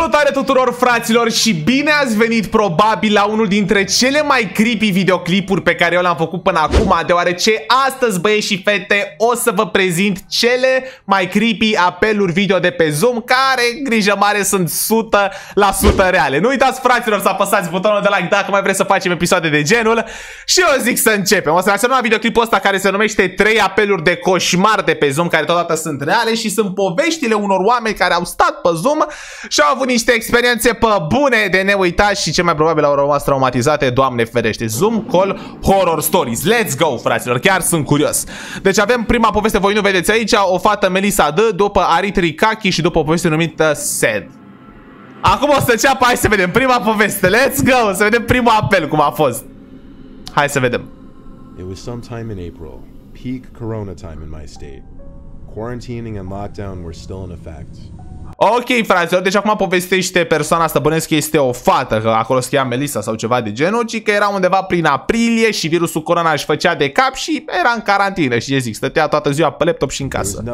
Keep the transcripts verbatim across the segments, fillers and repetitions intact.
Salutare tuturor, fraților, și bine ați venit probabil la unul dintre cele mai creepy videoclipuri pe care eu le-am făcut până acum, deoarece astăzi, băieți și fete, o să vă prezint cele mai creepy apeluri video de pe Zoom, care, grijă mare, sunt o sută la sută reale. Nu uitați, fraților, să apăsați butonul de like dacă mai vreți să facem episoade de genul. Și eu zic să începem. O să reacționăm la videoclipul ăsta care se numește trei apeluri de coșmar de pe Zoom, care totodată sunt reale și sunt poveștile unor oameni care au stat pe Zoom și au avut niște experiențe pe bune de neuitat și ce mai probabil au rămas traumatizate, Doamne ferește. Zoom Call Horror Stories. Let's go, fraților, chiar sunt curios. Deci avem prima poveste, voi nu vedeți aici, o fată Melissa D, după Aritri Kaki și după o poveste numită Sad. Acum o să înceapă, hai să vedem prima poveste. Let's go, să vedem primul apel cum a fost. Hai să vedem. It was sometime in April, peak corona time in my state. Quarantining and lockdown were still in effect. Ok, fraților, deci acum povestește persoana asta, bănesc că este o fată, că acolo se cheamă Melissa sau ceva de genul, ci că era undeva prin aprilie și virusul corona își făcea de cap și era în carantină și, zic, stătea toată ziua pe laptop și în casă.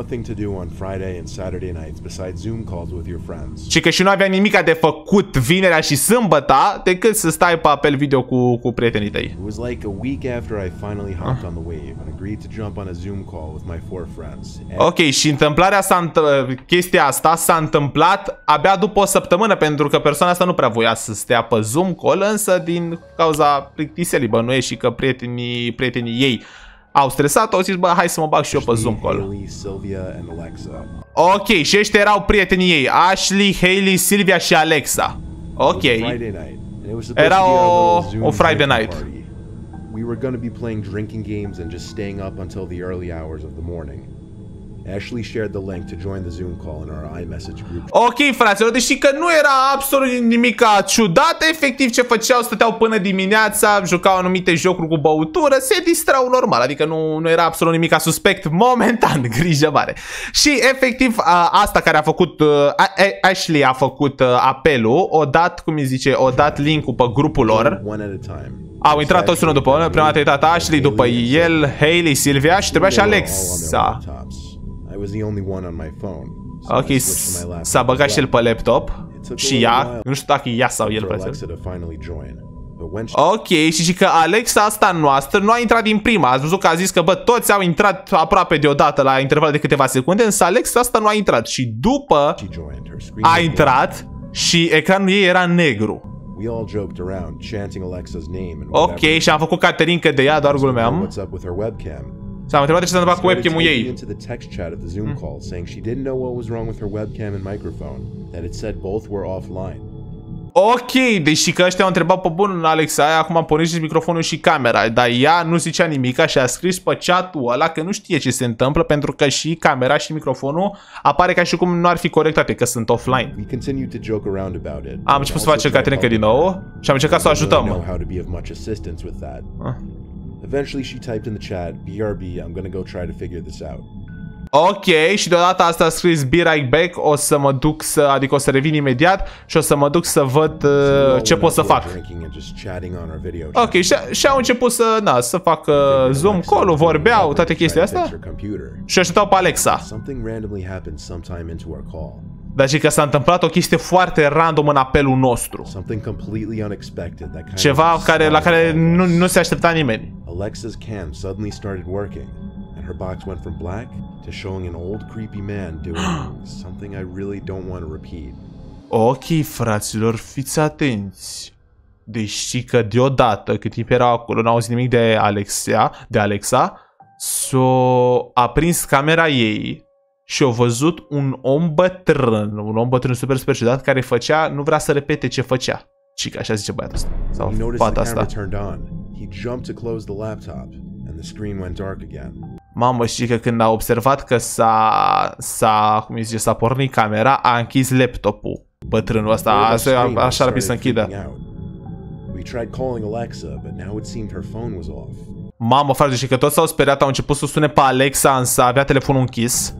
Și că și nu avea nimica de făcut vinerea și sâmbăta decât să stai pe apel video cu, cu prietenii tăi. Ok, și întâmplarea asta, chestia asta s-a întâmplat abia după o săptămână, pentru că persoana asta nu prea voia să stea pe Zoom call, însă din cauza plictiselii, bănuiești, și că prietenii, prietenii ei au stresat, au zis, bă, hai să mă bag și eu pe Zoom call. Ok, și ăștia erau prietenii ei, Ashley, Hailey, Sylvia și Alexa. Ok. Era o, o Friday night. We were going to be playing drinking games and just staying up until the early hours of the morning. Ashley shared the link to join the Zoom call in our iMessage group. Ok, fraților, deși că nu era absolut nimic ciudat, efectiv ce făceau, stăteau până dimineața, jucau anumite jocuri cu băutură, se distrau normal, adică nu, nu era absolut nimic suspect momentan, grijă mare. Și efectiv a, asta care a făcut, a, a, Ashley a făcut apelul, o dat, cum îi zice, o dat link-ul pe grupul lor. Au intrat toți unul după unul, prima dată a intrat Ashley, după el Hailey, Sylvia și trebuia și Alexa. Ok, s-a băgat și el pe laptop și ea, nu știu dacă ea sau el, frate. Ok, și și că Alexa asta noastră nu a intrat din prima. Ați văzut că a zis că, bă, toți au intrat aproape deodată la interval de câteva secunde, însă Alexa asta nu a intrat. Și după a intrat și ecranul ei era negru. Ok, și am făcut caterincă de ea, doar glumeam. S-a întrebat ce s-a întâmplat cu webcam-ul ei. Ok, deși că ăștia au întrebat pe bun Alexa, aia acum a pornit și microfonul și camera, dar ea nu zicea nimica și a scris pe chat-ul ăla că nu știe ce se întâmplă, pentru că și camera și microfonul apare ca și cum nu ar fi corectate, că sunt offline. Am început să facem caterincă din nou și am încercat să o ajutăm. Ah. Eventually she typed in the chat, B R B, I'm gonna go try to figure this out. Ok, și deodată asta a scris Be right back, o să mă duc să, adică o să revin imediat și o să mă duc să văd uh, ce pot să fac. Ok, și, și au început să, na, să facă Zoom call-ul, vorbeau, toate chestiile astea și așteptau pe Alexa. Dar și că s-a întâmplat o chestie foarte random în apelul nostru. Ceva care, la care nu, nu se aștepta nimeni. Alexa's cam suddenly started working, and her box went from black to showing an old creepy man doing something I really don't want to repeat. Ok, fraților, fiți atenți. Deși că deodată, cât timp erau acolo, n-au auzit nimic de Alexa, de Alexa, s-o aprins camera ei și au văzut un om bătrân, un om bătrân super super ciudat, care făcea, nu vrea să repete ce făcea. Și că așa zice băiatul ăsta, sau fata asta. Mamă, și că când a observat că s-a, s-a, cum zice, s-a pornit camera, a închis laptopul. Bătrânul ăsta, așa, așa ar fi să închidă. Mamă, frate, și că toți s-au speriat, au început să sune pe Alexa, însă avea telefonul închis.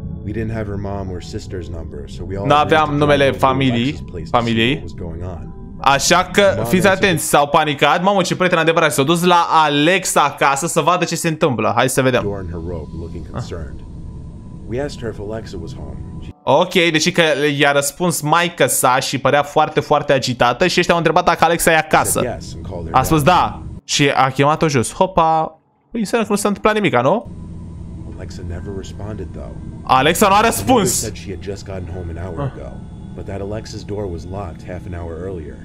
Nu aveam numele familiei, familiei. Așa că fiți atenți, s-au panicat. Mamă, ce prieten adevărat, s-au dus la Alexa acasă să vadă ce se întâmplă. Hai să vedem. We asked her if Alexa was home. She Ok, deci că i-a răspuns maică sa și părea foarte, foarte agitată și ăștia au întrebat dacă Alexa e acasă. said yes and called her A spus down. da și a chemat-o jos. Hopa, păi înseamnă că nu s-a întâmplat nimic, nu? Alexa never responded though. Alexa nu a Her mother răspuns. said she had just gotten home an hour ago, but that Alexa's door was locked half an hour earlier.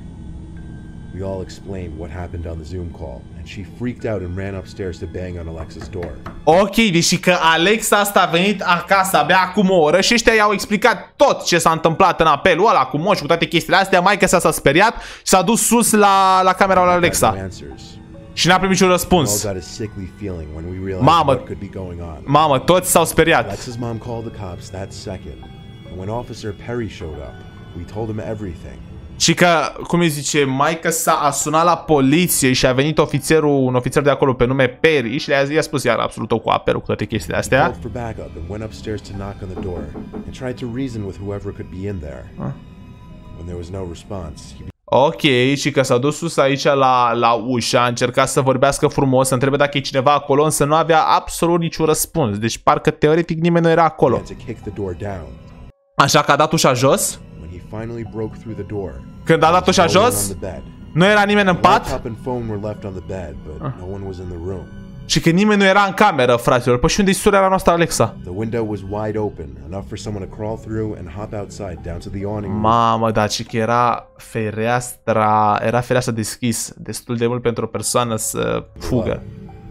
We all explained what happened on the Zoom call, and she freaked out and ran upstairs to bang on Alexa's door. Ok, deci că Alexa asta a venit acasă abia acum o oră și ăștia i-au explicat tot ce s-a întâmplat în apelul ăla cu moși, cu toate chestiile astea. Maica sa s-a speriat și s-a dus sus la, la camera lui No Alexa answers. și n-a primit niciun We all răspuns. got a sickly feeling when we realized Mamă. what could be going on. Mamă, toți s-au speriat. Alexa's mom called the cops that second, and when Officer Perry showed up, we told him everything. Și că, cum îi zice, maica sa a sunat la poliție și a venit ofițerul, un ofițer de acolo pe nume Perry și le-a i-a spus iar absolut tot cu apelul, cu toate chestiile Called astea. for backup and went upstairs to knock on the door and tried to reason with whoever could be in there. When there was no response, he Ok, și că s-a dus sus aici la, la ușă, a încercat să vorbească frumos, să întrebe dacă e cineva acolo, însă nu avea absolut niciun răspuns. Deci parcă teoretic nimeni nu era acolo. began to kick the door down. Așa că a dat ușa jos. When he finally broke through the door, Când a dat ușa no one jos, on the bed. nu era nimeni în The pat laptop and phone were left on the bed, but no one was in the room. și că nimeni nu era în cameră, fraților. Păi și unde-i surela noastră, Alexa? The window was wide open, enough for someone to crawl through and hop outside down to the awning. Mamă, da, și că era fereastra, era fereastra deschis destul de mult pentru o persoană să fugă.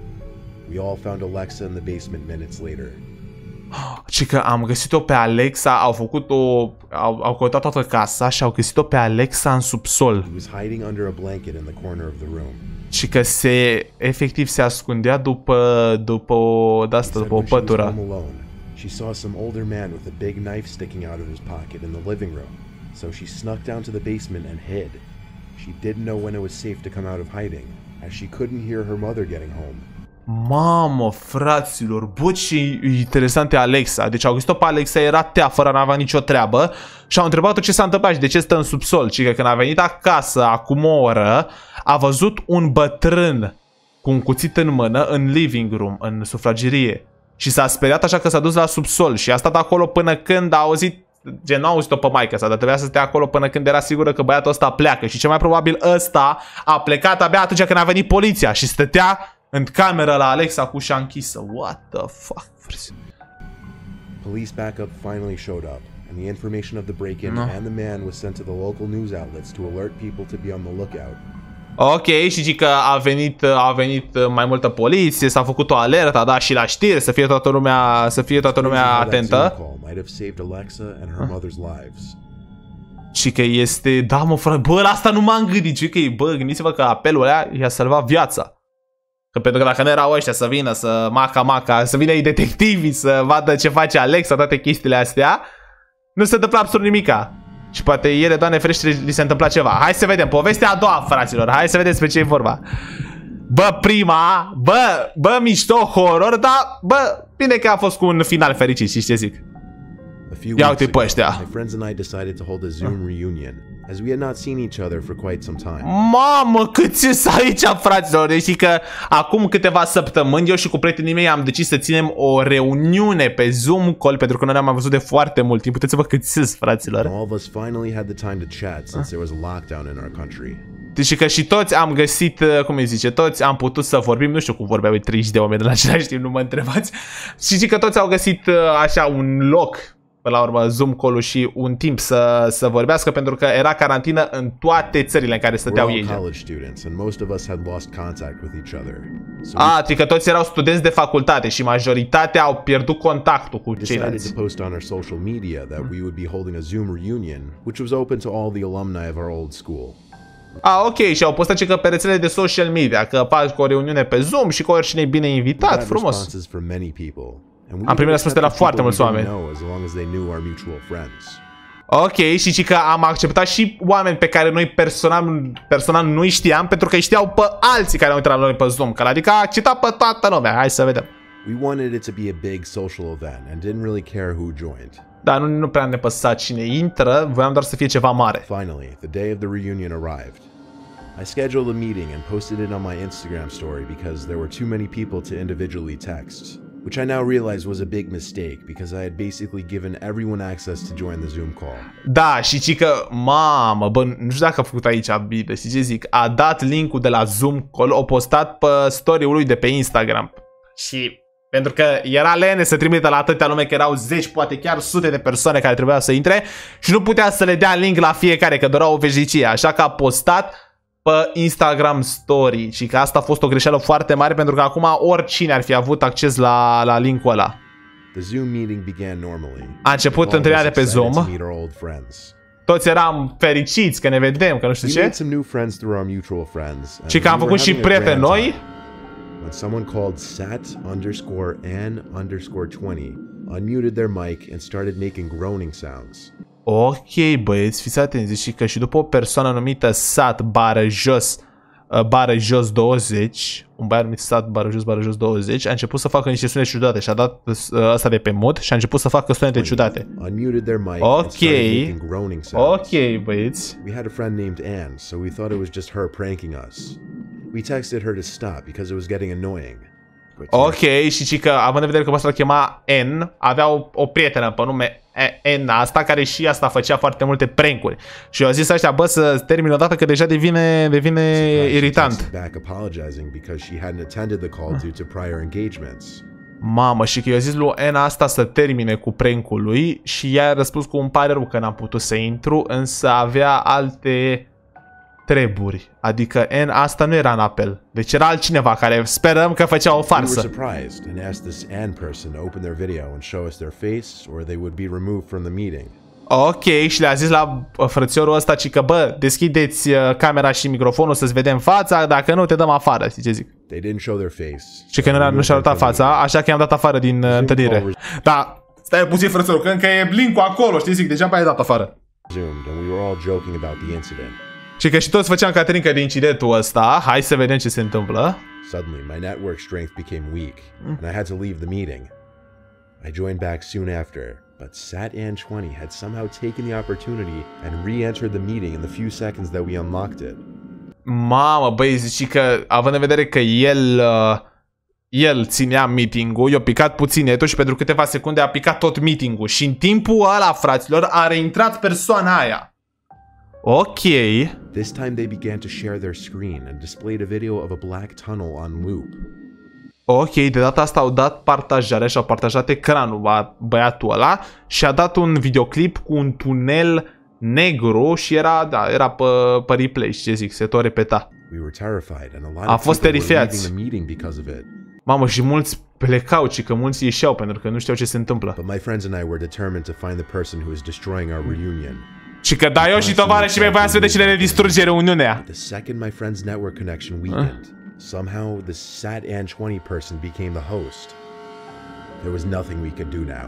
We all found Alexa in the basement minutes later. Și că am găsit-o pe Alexa, au făcut o, au, au căutat toată casa și au găsit-o pe Alexa în subsol. He was hiding under a blanket in the corner of the room. Și că se, efectiv, se ascundea după, după o, de asta, Said după o when she was pătură. home alone, she saw some older man with a big knife sticking out of his pocket in the living room. So she snuck down to the basement and hid. She didn't know when it was safe to come out of hiding, as she couldn't hear her mother getting home. Mamă, fraților, bă, ce interesant e Alexa. Deci au găsit-o pe Alexa, era teafără, n-avea nicio treabă și au întrebat-o ce s-a întâmplat și de ce stă în subsol. Și că când a venit acasă, acum o oră, a văzut un bătrân cu un cuțit în mână în living room, în sufragerie. Și s-a speriat așa că s-a dus la subsol și a stat acolo până când a auzit, gen, nu a auzit-o pe maică sa, dar trebuia să stea acolo până când era sigură că băiatul ăsta pleacă. Și cel mai probabil ăsta a plecat abia atunci când a venit poliția și stătea în cameră la Alexa cu ușa închisă. What the fuck? Police backup finally showed up, and the information of the break-in No. and the man was sent to the local news outlets to alert people to be on the lookout. Ok, și zic că a venit, a venit mai multă poliție, s-a făcut o alertă, a dat și la știri, să fie toată lumea, să fie toată lumea How that Zoom atentă. call might have saved Alexa and her mother's lives. Și că este, da mă frate, bă, la asta nu m-am gândit, și că e, bă, gândiți-vă că apelul ăla i-a salvat viața. Că pentru că dacă nu erau ăștia să vină, să maca-maca, să vină ei detectivii, să vadă ce face Alexa, toate chestiile astea, nu se întâmplă absolut nimica. Și poate ele, Doamne ferește, li se întâmpla ceva. Hai să vedem, povestea a doua, fraților, hai să vedem despre ce e vorba. Bă, prima, bă, bă, mișto, horror, dar, bă, bine că a fost cu un final fericit, știți ce zic? A few Ia weeks uite pe ago, ăștia. my friends and I decided to hold a Zoom reunion, as we had not seen each other for quite some time. Mamă, cât ce aici, fraților. Deci că acum câteva săptămâni eu și cu prietenii mei am decis să ținem o reuniune pe Zoom call, pentru că noi ne-am văzut de foarte mult timp. Puteți să vă câțiți, fraților. All of us finally had the time to chat since there was a lockdown in our country. Deci că și toți am găsit, cum îi zice, toți am putut să vorbim, nu știu cum vorbeau treizeci de oameni în același timp, nu mă întrebați. Și zic că toți au găsit așa un loc, până la urmă, Zoom call-ul și un timp să, să vorbească, pentru că era carantină în toate țările în care We're stăteau all ei. college students, and most of us had lost contact with each other. So A, adică toți erau studenți de facultate și majoritatea au pierdut contactul cu we decided ceilalți. to post on our social media that we would be holding a Zoom reunion, which was open to all the alumni of our old school. A, ok, și au postat și că pe rețelele de social media, că faci cu o reuniune pe Zoom și că oricine e bine We invitat, got frumos. responses from many people, and we Am primit răspuns de la accepted foarte people mulți we didn't oameni. know as long as they knew our mutual friends. Ok, și și că am acceptat și oameni pe care noi personal, personal nu știam, pentru că îi știau pe alții care au intrat la noi pe Zoom, că adică a acceptat pe toată lumea. Hai să vedem. We wanted it to be a big social event and didn't really care who joined. Dar nu, nu prea ne păsa cine intră, voiam doar să fie ceva mare. Finally, the day of the reunion arrived. I scheduled a meeting and posted it on my Instagram story because there were too many people to individually text. which I now realize was a big mistake because I had basically given everyone access to join the Zoom call. Da, și ci că, mamă, bă, nu știu dacă a făcut aici bine, știi ce zic? A dat linkul de la Zoom call, o postat pe story-ul lui de pe Instagram. Și pentru că era lene să trimite la atâtea lume, că erau zeci, poate chiar sute de persoane care trebuia să intre și nu putea să le dea link la fiecare, că doar o veșnicie, așa că a postat pe Instagram Story și că asta a fost o greșeală foarte mare pentru că acum oricine ar fi avut acces la, la linkul ăla. The Zoom meeting began normally. A început întâlnirea de pe Zoom. Toți eram fericiți că ne vedem, că nu știu ce. Și că am făcut și prieteni noi. When someone called sat underscore an underscore twenty unmuted their mic and started making groaning sounds. Ok, băieți, fiți atenți, și că și după o persoană numită sat bară jos bară jos douăzeci, un băiat numit sat bară jos bară jos douăzeci, a început să facă niște sunete ciudate și a dat asta de pe mute și a început să facă sunete ciudate. Unmuted their mic ok, and started making groaning sounds. ok, băieți. We had a friend named Anne, so we thought it was just her pranking us. We texted her to stop because it was getting annoying. Ok, și ci că, având în vedere că pe asta chema N, avea o, o prietenă pe nume N asta, care și asta făcea foarte multe prank-uri. Și eu a zis ăștia, bă, să termin odată că deja devine, devine iritant. Mamă, și că eu a zis lui N asta să termine cu prank-ul lui și ea a răspuns cu un pare rău că n-am putut să intru, însă avea alte treburi. Adică N asta nu era în apel. Deci era altcineva care sperăm că făcea o farsă. Ok, și le-a zis la frățiorul ăsta ci că, bă, deschideți camera și microfonul să-ți vedem fața, dacă nu te dăm afară, știi ce zic? Și că nu și-a arătat fața, așa că i-am dat afară din întâlnire. Da, stai puțin, frățiorul, că încă e link-ul acolo, știi zic, deja i-ai dat afară. Și că și toți făceam Caterinca de incidentul ăsta. Hai să vedem ce se întâmplă. Suddenly, my network strength became weak, and I had to leave the meeting. I joined back soon after, but sat an twenty had somehow taken the opportunity and re-entered the meeting in the few seconds that we unlocked it. Mamă, băi, zici că, având în vedere că el, uh, el ținea meeting-ul, i-a picat puțin netul și pentru câteva secunde a picat tot meeting-ul. Și în timpul ăla, fraților, a reintrat persoana aia. Ok. This time they began to share their screen and displayed a video of a black tunnel on loop. Ok, de data asta au dat partajare și au partajat ecranul a băiatul ăla și a dat un videoclip cu un tunel negru și era, da, era pe, pe replay și ce zic, se tot repeta. We were terrified and a lot a of fost people were leaving terifiați. the meeting because of it. Mamă, și mulți plecau, ci că mulți ieșeau pentru că nu știau ce se întâmplă. But my friends and I were determined to find the person who is destroying our reunion. Și că da, eu și tovarășii mei voiam să vedem cine ne distruge reuniunea. The second my friend's network connection weakened, somehow the sat an twenty person became the host. There was nothing we could do now.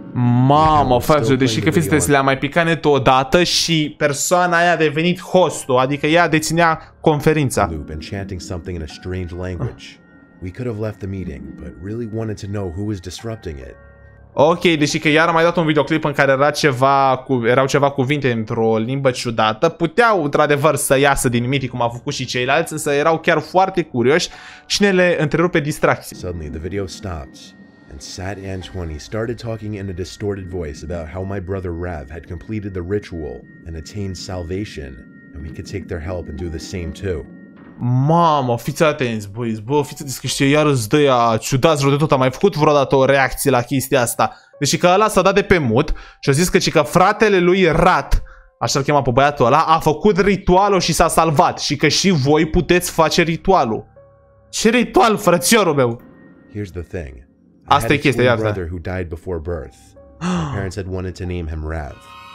Mamă, frate, deși că fiți le-a mai picat netul odată și persoana aia a devenit hostul, adică ea deținea conferința. And chanting something in a strange language. We could have left the meeting, but really wanted to know who was disrupting it. Ok, deși că iar am mai dat un videoclip în care era ceva cu, erau ceva cuvinte într-o limbă ciudată, puteau într-adevăr să iasă din meeting cum au făcut și ceilalți, însă erau chiar foarte curioși și ne le întrerupe distracții. Suddenly the video stopped and sat an twenty started talking in a distorted voice about how my brother Rav had completed the ritual and attained salvation and we could take their help and do the same too. Mamă, fiți atenți, băi, bă, fiți atenți că știu, iar îți dă ea ciudați rău de tot, am mai făcut vreodată o reacție la chestia asta. Deci că ăla s-a dat de pe mut și a zis că, că fratele lui Rat, așa-l chema pe băiatul ăla, a făcut ritualul și s-a salvat și că și voi puteți face ritualul. Ce ritual, frățiorul meu? Here's the thing. Asta e chestia, iar da. Who died before birth. My parents had wanted to name him Rav.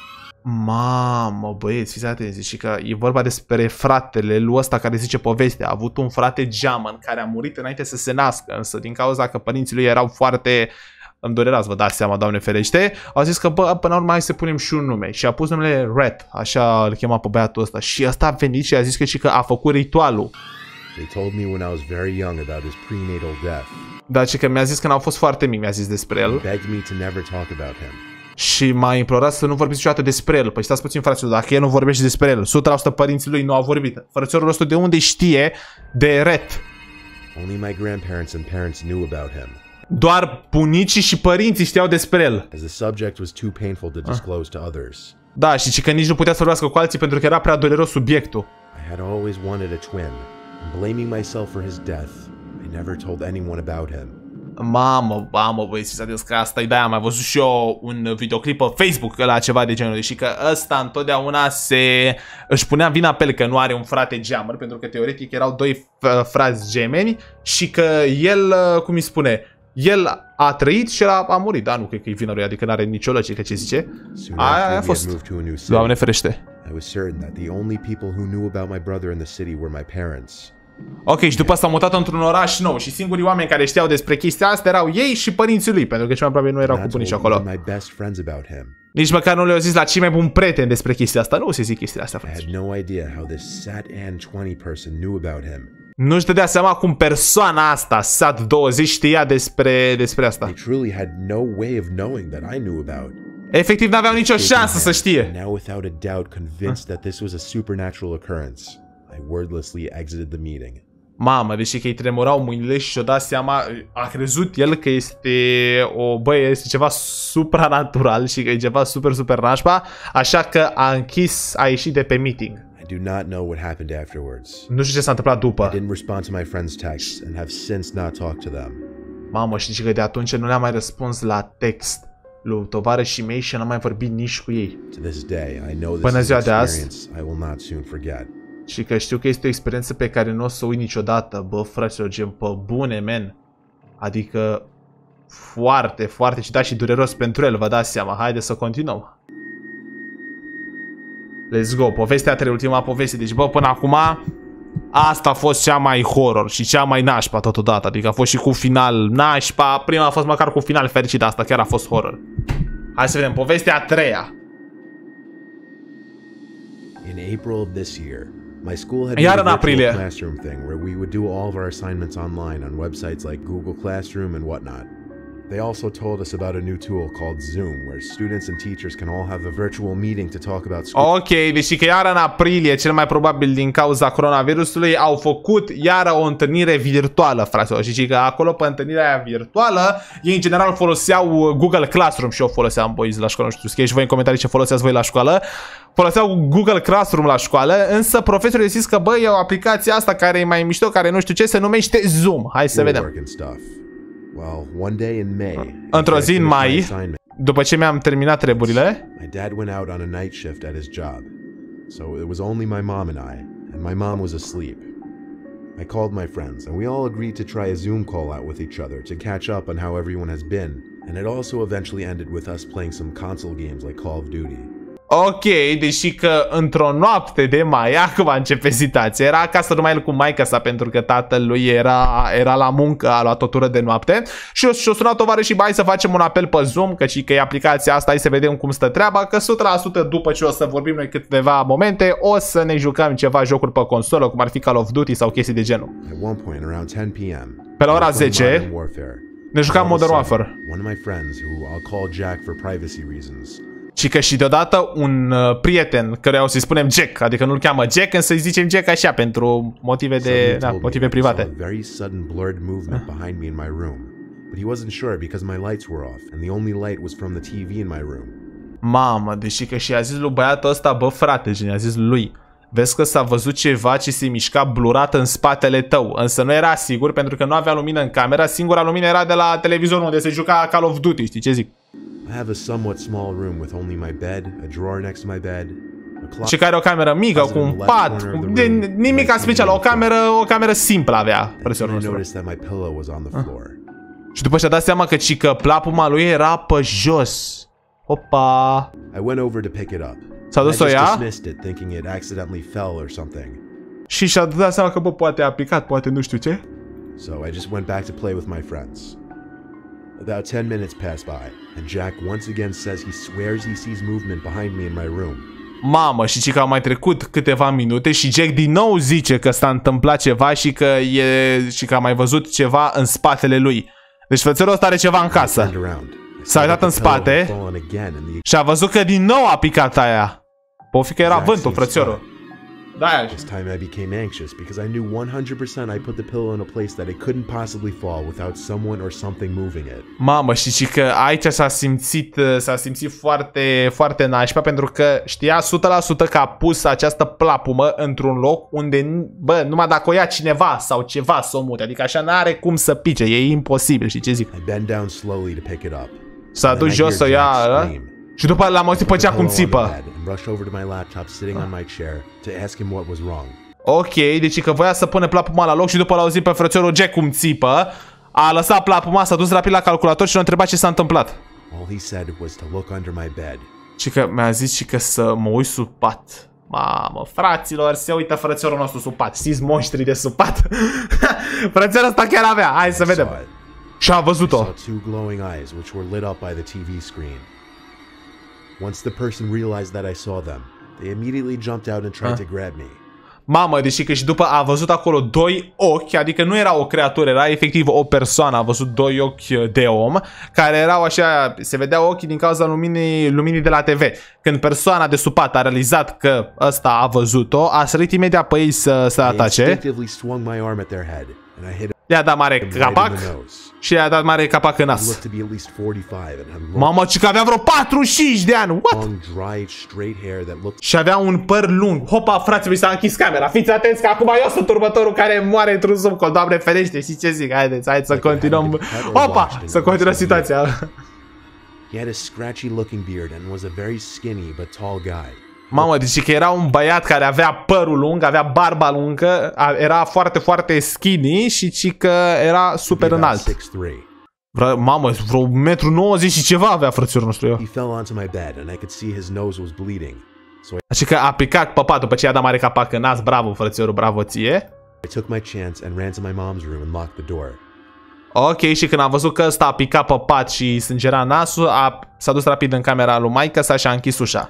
Mamă, băieți, fiți atenți, și că e vorba despre fratele lui ăsta care zice povestea. A avut un frate geamăn care a murit înainte să se nască, însă din cauza că părinții lui erau foarte îndurerați, vă dați seama, Doamne ferește, au zis că, bă, până la urmă hai să punem și un nume. Și a pus numele Red, așa îl chema pe băiatul ăsta. Și ăsta a venit și a zis că și că a făcut ritualul. They told me when I was very young about his prenatal death. Da, și că mi-a zis că n-au fost foarte mic, mi-a zis despre el. Begged me to never talk about him. Și m-a implorat să nu vorbiți niciodată despre el. Păi stați puțin, fraților, dacă el nu vorbește despre el, o sută la sută părinții lui nu au vorbit. Frățiorul ăsta de unde știe de Red? Only my grandparents and parents knew about him. Doar bunicii și părinții știau despre el. As the subject was too painful to disclose to others. Da, și că nici nu putea să vorbească cu alții pentru că era prea dureros subiectul. I had always wanted a twin, and blaming myself for his death, I never told anyone about him. Mamă, mamă, băi, să vedeți că asta e de-aia. Am mai văzut și eu un videoclip pe Facebook la ceva de genul. Și că ăsta întotdeauna se își punea vina pe el că nu are un frate geamăr, pentru că teoretic erau doi frați gemeni și că el, cum îi spune, el a trăit și a, a murit. Da, nu cred că e vina lui, adică n-are nicio logică ce zice. Aia a fost. Doamne ferește. I was certain that the only people who knew about my brother in the city were my parents. Ok, și după asta a mutat într-un oraș nou și singurii oameni care știau despre chestia asta erau ei și părinții lui, pentru că cel mai probabil nu erau cu bunicii acolo. Nici măcar nu le-au zis la cei mai buni prieteni despre chestia asta, nu se zic chestia asta, frate. Nu-și dădea seama cum persoana asta, S A T douăzeci, știa despre, despre asta. Efectiv n-aveau nicio șansă să știe. I wordlessly exited the meeting. Mamă, deși că îi tremurau mâinile și și-o dat seama, a crezut el că este o băie, este ceva supranatural și că e ceva super, super nașpa, așa că a închis, a ieșit de pe meeting. I do not know what happened afterwards. Nu știu ce s-a întâmplat după. I didn't respond to my friends' texts and have since not talked to them. Mamă, știi că de atunci nu le-am mai răspuns la text lui tovarășii mei și n-am mai vorbit nici cu ei. To this day, I know this Până is ziua an de azi. experience I will not soon forget. Și că știu că este o experiență pe care nu o să o uit niciodată, bă, fraților, gen, pe bune, men. Adică, foarte, foarte ciudat și dureros pentru el, vă dați seama. Haide să continuăm. Let's go, povestea trei, ultima poveste. Deci, bă, până acum, asta a fost cea mai horror și cea mai nașpa totodată. Adică a fost și cu final nașpa, prima a fost măcar cu final fericit, asta chiar a fost horror. Hai să vedem, povestea a treia. In April of this year, my school had Iar a în aprilie. classroom thing where we would do all of our assignments online on websites like Google Classroom and whatnot. They also told us about a new tool called Zoom, where students and teachers can all have a virtual meeting to talk about school. Ok, deci că iar în aprilie, cel mai probabil din cauza coronavirusului, au făcut iară o întâlnire virtuală, fraților. Și că acolo, pe întâlnirea aia virtuală, ei în general foloseau Google Classroom și eu foloseam, boys, la școală, nu știu, scrieți voi în comentarii ce foloseați voi la școală. Foloseau Google Classroom la școală, însă profesorul a zis că, băi, e o aplicație asta care e mai mișto, care nu știu ce, se numește Zoom. Hai să vedem. Well, one day in May, într-o zi în mai, după ce mi-am terminat treburile, my dad went out on a night shift at his job. So it was only my mom and I, and my mom was asleep. I called my friends, and we all agreed to try a Zoom call out with each other to catch up on how everyone has been, and it also eventually ended with us playing some console games like Call of Duty. Ok, deși că într-o noapte de mai, acum începe situația, era acasă numai el cu maica sa pentru că tatăl lui era, era la muncă, a luat o tură de noapte și și-o sunat tovarășii, bai să facem un apel pe Zoom, că și că e aplicația asta, hai să vedem cum stă treaba, că o sută la sută după ce o să vorbim noi câteva momente, o să ne jucăm ceva jocuri pe consolă, cum ar fi Call of Duty sau chestii de genul. Pe la ora zece, ne jucam Modern Warfare. One of my friends, who I'll call Jack for privacy reasons, și că și deodată un uh, prieten, căruia o să-i spunem Jack, adică nu-l cheamă Jack, însă îi zicem Jack așa, pentru motive de, da, motive private. Very sudden blurred movement behind me in my room, but he wasn't sure because my lights were off and the only light was from the T V in my room. Mamă, deși că și a zis lui băiatul ăsta, bă frate, gen, a zis lui, vezi că s-a văzut ceva ce se mișca blurat în spatele tău, însă nu era sigur pentru că nu avea lumină în camera, singura lumină era de la televizor unde se juca Call of Duty, știi ce zic? I have a somewhat small room with only my bed, a drawer next to my bed, a closet. Și care o cameră mică cu un pat, cu de nimic special, o cameră, o cameră simplă avea profesorul nostru. Și după ce a dat seama că cică plapuma lui era pe jos. Opa. I went over to pick it up. S-a dus o ia. Thinking it accidentally fell or something. Și și-a dat seama că bă, poate a picat, poate nu știu ce. So I just went back to play with my friends. About ten minutes passed by, and Jack once again says he swears he sees movement behind me in my room. Mamă, și că au mai trecut câteva minute și Jack din nou zice că s-a întâmplat ceva și că e și că a mai văzut ceva în spatele lui. Deci frățelul ăsta are ceva în casă. S-a uitat în spate și a văzut că din nou a picat aia. O fi că era vântul, frățiorul. Da. This time I became anxious because I knew one hundred percent I put the pillow in a place that it couldn't possibly fall without someone or something moving it. Mamă, și, și că aici s-a simțit, s-a simțit foarte, foarte nașpa, pentru că știa o sută la sută că a pus această plapumă într-un loc unde, bă, numai dacă o ia cineva sau ceva să o mute, adică așa n-are cum să pice, e imposibil, și ce zic? I bend down slowly to pick it up. S-a dus jos să ia, și după l-am auzit pe cea cum țipă. Ok, deci că voia să pune plapuma la loc și după l-a auzit pe frățiorul Jack cum țipă. A lăsat plapuma, s-a dus rapid la calculator și l-a întrebat ce s-a întâmplat. Și că mi-a zis și că să mă uit sub pat. Mamă, fraților, se uită frățiorul nostru sub pat. Știți monștrii de sub pat? Frățiorul ăsta chiar avea, hai să vedem. Și a văzut-o. Once the person realized that I saw them, they immediately jumped out and tried to grab me. Mamă, deși că și după a văzut acolo doi ochi, adică nu era o creatură, era efectiv o persoană, a văzut doi ochi de om, care erau așa, se vedeau ochii din cauza luminii, luminii de la T V. Când persoana de sub pat a realizat că ăsta a văzut-o, a sărit imediat pe ei să, să atace. I-a dat mare capac și i-a dat mare capac în nas. Mamă, ci că avea vreo patruzeci și cinci de ani. What? Și avea un păr lung. Hopa, frate, mi s-a închis camera. Fiți atenți că acum eu sunt următorul care moare într-un subcol. Doamne ferește, și ce zic? Haideți, haideți să continuăm. Hopa, să continuăm situația. He had a scratchy looking beard and was a very skinny but tall guy. Mamă, deci că era un băiat care avea părul lung, avea barba lungă, era foarte, foarte skinny și ci că era super înalt. Vre, mamă, vreo un metru nouăzeci și ceva avea frățiorul nostru eu. Așa că a picat pe pat după ce i-a dat mare capac în nas. Bravo, frățiorul, bravo ție. Ok, și când a văzut că ăsta a picat pe pat și sângera nasul, s-a dus rapid în camera lui maică-sa și a închis ușa.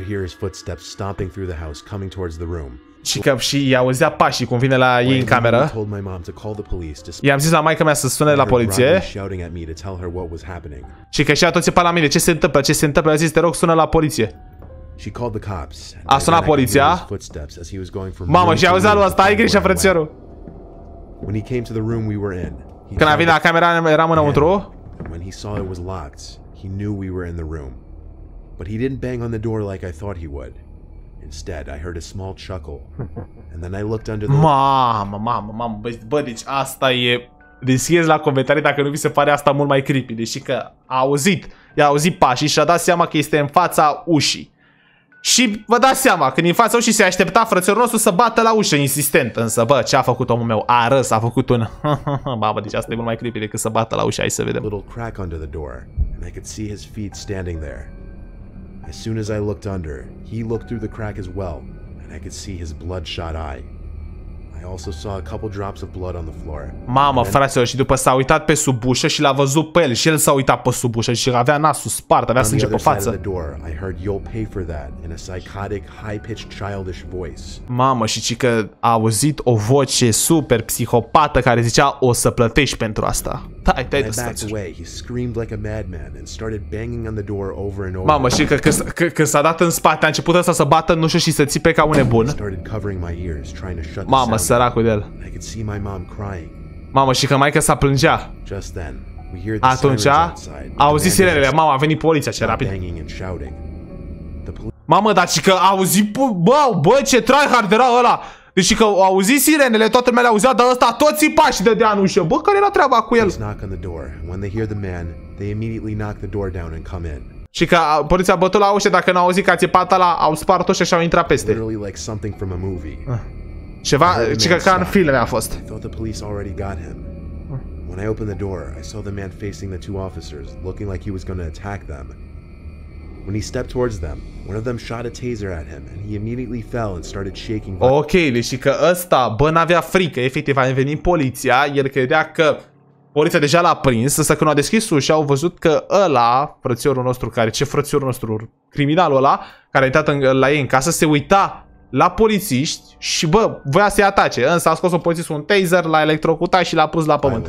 Și că și i-auzea pașii cum vine la ei în cameră. I-am zis la maică-mea să sune la poliție. Și că și-a tot țipat la mine, ce se întâmplă, ce se întâmplă, a zis, te rog, sună la poliție. A sunat poliția. Mamă, și auzea lui ăsta, ai grijă, frățiorul. Când a venit la camera, eram înăuntru. When he saw it was locked, he knew we were in the room. But he didn't bang on the door like I thought he would. Instead, I heard a small chuckle. And then I looked under the... Mamă, mamă, mamă, bă, bă, deci asta e... Deschideți la comentarii dacă nu vi se pare asta mult mai creepy. Deși că a auzit, i-a auzit pașii și a dat seama că este în fața ușii. Și vă dați seama, când în fața ușii se aștepta frățiorul nostru să bată la ușă insistent. Însă, bă, ce a făcut omul meu? A râs, a făcut un... Babă, deci asta e mult mai creepy decât să bată la ușă. Hai să vedem. Little crack under the door, and I could see his feet standing there. As soon as I looked under, he looked through the crack as well, and I could see his bloodshot eye. I also saw a couple drops of blood on the floor. Mamă, fraților, și după s-a uitat pe sub ușă și l-a văzut pe el și el s-a uitat pe sub ușă și avea nasul spart, avea sânge pe față. Mamă, și ci că a auzit o voce super psihopată care zicea o să plătești pentru asta. Tai, tai, mamă, și că când s-a dat în spate, a început ăsta să bată în ușă și să țipe ca un nebun. Mamă, săracul de el. Mamă, și că maică s-a plângea. Atunci a auzit sirenele. Mamă, a venit poliția, ce rapid. Mamă, dar și că a auzit, bă, bă, ce tryhard era ăla. Deci că au auzit sirenele, toată lumea le auzea, dar ăsta tot țipa și dădea în ușă. Bă, care era treaba cu el? Și că poliția a bătut la ușă, dacă n-au auzit că a țipat ăla, au spart ușa și au intrat peste. Ceva, ci că ca în filme a fost. When I opened the door, I saw the man facing the two officers, looking like he was going to attack them. When he stepped towards them, one of them shot a taser at him, and he immediately fell and started shaking. Ok, deci că ăsta, bă, n-avea frică, efectiv, a venit poliția, el credea că poliția deja l-a prins, însă când a deschis ușa, au văzut că ăla, frățiorul nostru, care, ce frățiorul nostru, criminalul ăla, care a intrat în, la ei în casă, se uita la polițiști și, bă, voia să-i atace, însă a scos un polițist un taser, l-a electrocutat și l-a pus la pământ.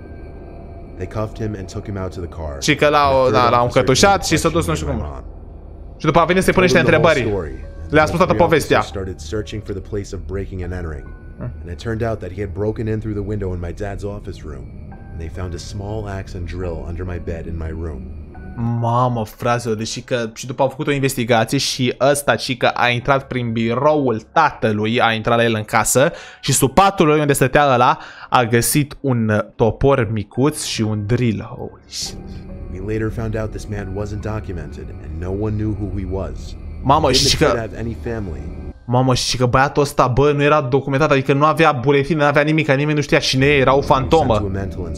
Și că l-au da, încătușat și s-a dus nu știu cum. Și după a venit să-i pune niște întrebări. Le-a spus toată povestea. Started searching for the place of breaking and entering. And it turned out that he had broken in through the window in my dad's office room. And they found a small axe and drill under my bed in my room. Mamă, fraților, deci că și după au făcut o investigație și ăsta și că a intrat prin biroul tatălui, a intrat la el în casă și sub patul lui unde stătea ăla a găsit un topor micuț și un drill. Holy shit. We later found out this man wasn't documented and no one knew who he was. Mamă, și că Mamă, și că băiatul ăsta, bă, nu era documentat, adică nu avea buletine, nu avea nimic, nimeni nu știa cine era, o fantomă.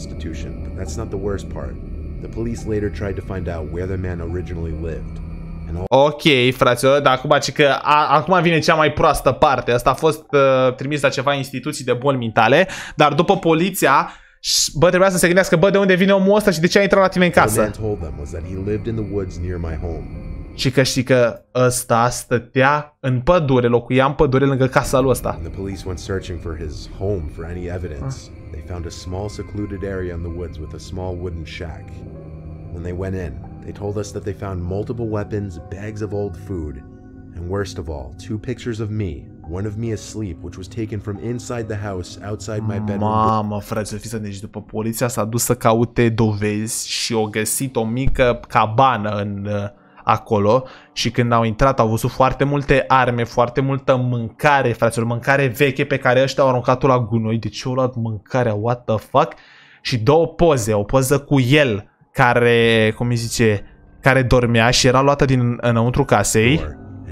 Ok, fraților, dar acum, că a, acum vine cea mai proastă parte. Asta a fost uh, trimis la ceva instituții de boli mentale, dar după poliția, bă, trebuia să se gândească, bă, de unde vine omul ăsta și de ce a intrat la tine în casă. Și că știi că ăsta stătea în pădure, locuia în pădure lângă casa lui ăsta. The police went searching for his home for any evidence. They found a small secluded area in the woods with a small wooden shack. When they went in, they told us that they found multiple weapons, bags of old food, and worst of all, two pictures of me. One of me asleep, which was taken from inside the house, outside my bedroom. Mamă, frate, fiți deci după poliția s-a dus să caute dovezi și au găsit o mică cabană în acolo și când au intrat au văzut foarte multe arme, foarte multă mâncare, fraților, mâncare veche pe care ăștia au aruncat-o la gunoi. De ce au luat mâncarea? What the fuck? Și două poze, o poză cu el care, cum îi zice, care dormea și era luată din înăuntru casei.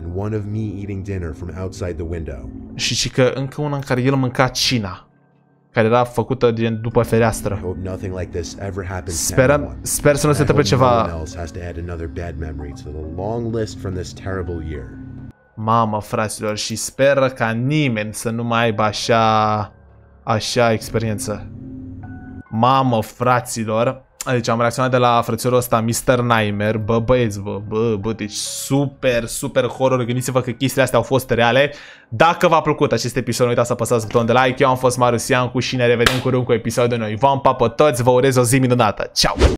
Și și că încă una în care el mânca cina, care era făcută din după fereastră. Sperăm, sper să nu se întâmple ceva. Mamă, fraților, și speră ca nimeni să nu mai aibă așa, așa experiență. Mamă, fraților. Deci am reacționat de la frățiorul ăsta, mister Nightmare. Bă, băieți, bă, bă, bă, deci super, super horror. Gândiți-vă că chestiile astea au fost reale. Dacă v-a plăcut acest episod, nu uitați să apăsați butonul de like. Eu am fost Marius Iancu și ne revedem curând cu episodul noi. V-am papă toți, vă urez o zi minunată. Ciao!